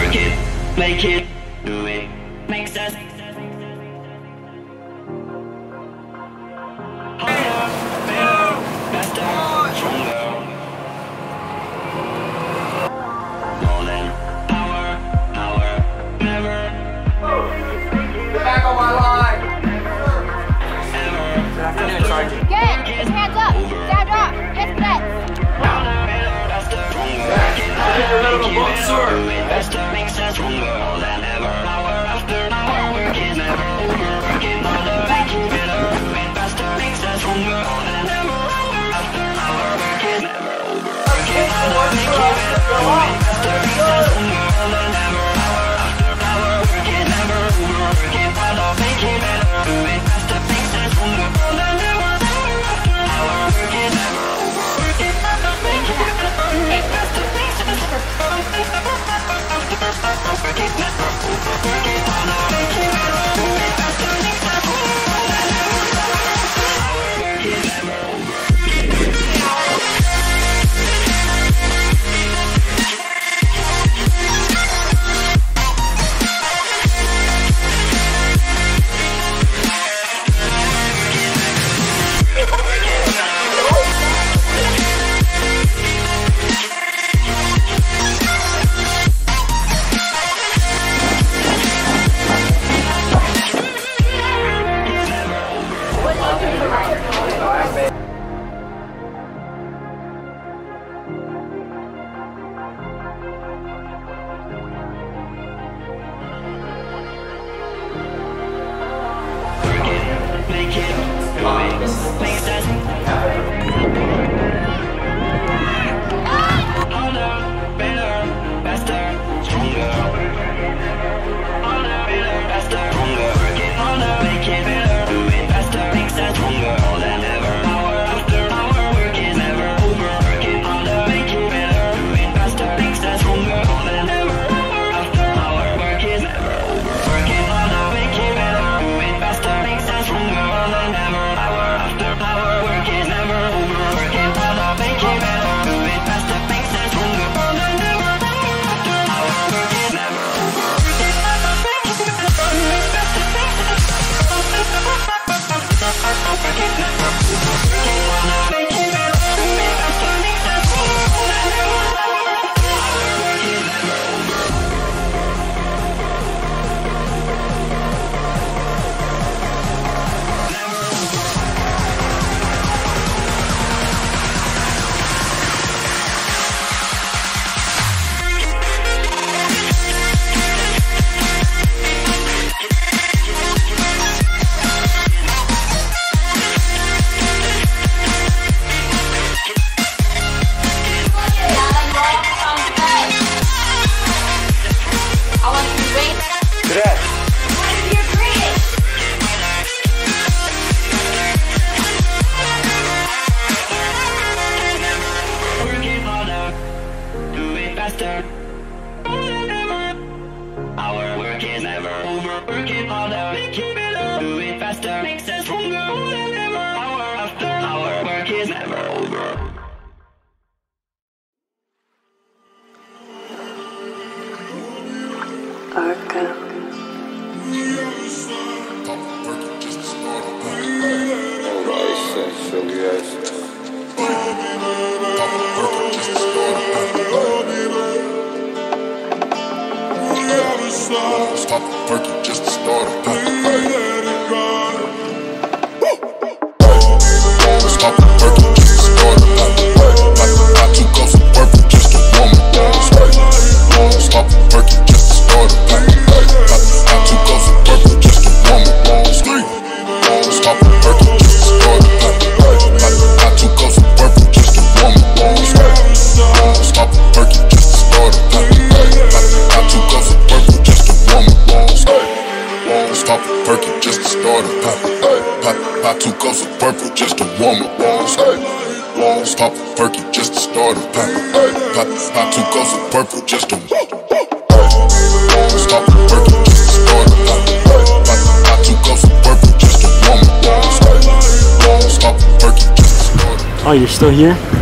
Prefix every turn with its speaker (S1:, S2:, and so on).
S1: work it, make it, do it, makes us higher, better, faster, stronger. More than power, never.
S2: Get back on my line.
S1: Ever.
S2: Good afternoon, Sergeant.
S3: Get! His hands up! Stand up! Yes, cadet!
S1: Faster makes us stronger than ever. Hour after hour, work is never over. Working harder, making better. Doing faster makes us stronger than ever. Hour after hour, work is never over. Working harder, making better. Doing faster makes us stronger than ever. Hour after hour, work is never over. Working harder, making better. Doing faster makes us stronger than ever. Hour after hour, work is never over. Working harder, making better. Doing faster makes us stronger. Our work is never over. Working harder, making better. Do it faster, makes us stronger than ever. Hour after hour, work is never over.
S4: Stop working just to start a pop. Stop working just to start a pop. Not too close to working just to warm up. Stop working just to start a pop. Not too close to working just to warm up. Stop working just to start a pop. Not too close to working just to warm up. Stop working just to start a pop. Not too close to working just to warm up. Stop working just to start a pop. Not too close to purple just to warm up. Stop working just to start a pop. Not too close to purple just to stop working just to start a pop. Not too close to purple just to warm up. Stop working just to start a pop.
S5: Oh, you're still here?